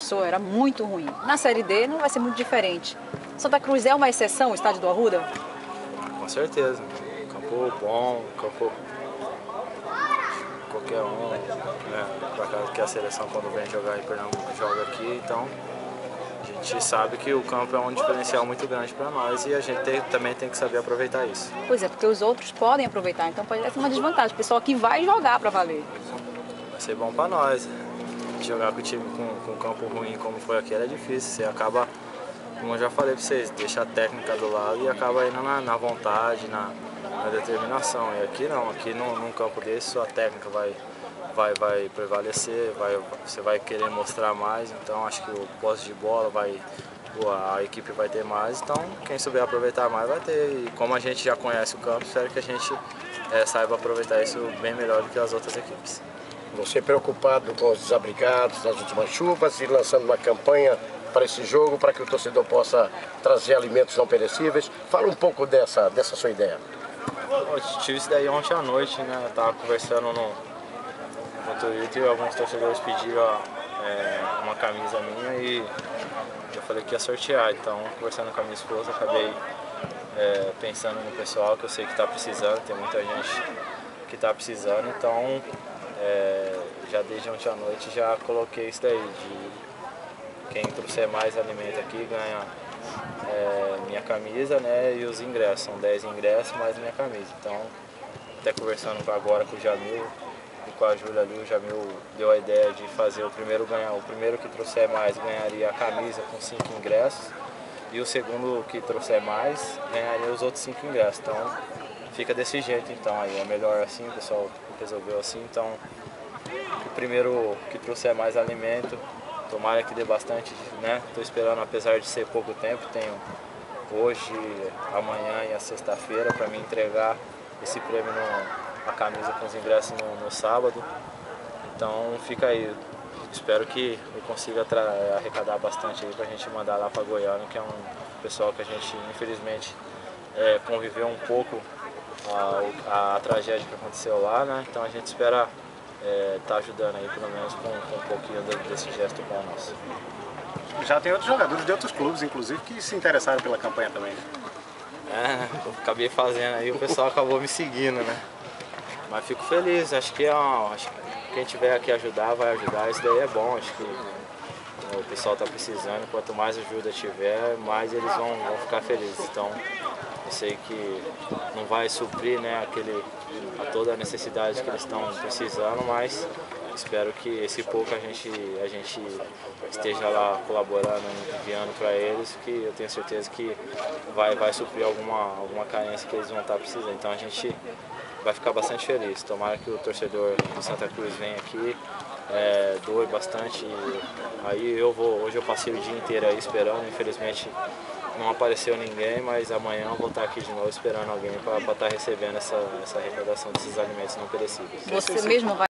Pessoa era muito ruim. Na Série D não vai ser muito diferente. Santa Cruz é uma exceção, o estádio do Arruda? Com certeza. Campo bom, campo qualquer um, né? Por acaso que a seleção quando vem jogar em Pernambuco joga aqui, então a gente sabe que o campo é um diferencial muito grande para nós e a gente também tem que saber aproveitar isso. Pois é, porque os outros podem aproveitar, então pode ser uma desvantagem. O pessoal aqui vai jogar para valer. Vai ser bom para nós. Jogar com o time com um campo ruim como foi aqui era difícil. Você acaba, como eu já falei para vocês, deixa a técnica do lado e acaba indo na vontade, na determinação. E aqui não, aqui num campo desse sua técnica vai prevalecer, você vai querer mostrar mais, então acho que o posse de bola a equipe vai ter mais, então quem souber aproveitar mais vai ter. E como a gente já conhece o campo, espero que a gente saiba aproveitar isso bem melhor do que as outras equipes. Você preocupado com os desabrigados nas últimas chuvas e lançando uma campanha para esse jogo, para que o torcedor possa trazer alimentos não perecíveis. Fala um pouco dessa sua ideia. Eu tive isso daí ontem à noite, né? Eu tava conversando no Twitter e alguns torcedores pediram uma camisa minha e eu falei que ia sortear. Então, conversando com a minha esposa, acabei pensando no pessoal que eu sei que está precisando, tem muita gente que está precisando, então já desde ontem à noite já coloquei isso daí, de quem trouxer mais alimento aqui ganha minha camisa, né, e os ingressos, são 10 ingressos mais minha camisa. Então, até conversando agora com o Jamil e com a Júlia ali, o Jamil deu a ideia de fazer o primeiro que trouxer mais ganharia a camisa com 5 ingressos e o segundo que trouxer mais ganharia os outros 5 ingressos. Então, fica desse jeito, então, aí é melhor assim, o pessoal resolveu assim, então o primeiro que trouxer mais alimento, tomara que dê bastante, né? Estou esperando, apesar de ser pouco tempo, tenho hoje, amanhã e a sexta-feira para me entregar esse prêmio, a camisa com os ingressos no sábado. Então fica aí, espero que eu consiga arrecadar bastante aí para a gente mandar lá para Goiânia, que é um pessoal que a gente infelizmente conviveu um pouco a tragédia que aconteceu lá, né? Então a gente espera tá ajudando aí, pelo menos com um pouquinho desse gesto bom nosso. Já tem outros jogadores de outros clubes, inclusive, que se interessaram pela campanha também. Eu acabei fazendo aí, o pessoal acabou me seguindo, né? Mas fico feliz, acho que quem tiver aqui ajudar, vai ajudar, isso daí é bom, acho que o pessoal está precisando, quanto mais ajuda tiver, mais eles vão ficar felizes. Então, eu sei que não vai suprir, né, toda a necessidade que eles estão precisando, mas espero que esse pouco a gente esteja lá colaborando, enviando para eles, que eu tenho certeza que vai suprir alguma carência que eles vão estar precisando. Então a gente vai ficar bastante feliz. Tomara que o torcedor do Santa Cruz venha aqui, doe bastante. Aí hoje eu passei o dia inteiro aí esperando, infelizmente não apareceu ninguém, mas amanhã eu vou estar aqui de novo esperando alguém para estar recebendo essa arrecadação desses alimentos não perecíveis. Você mesmo vai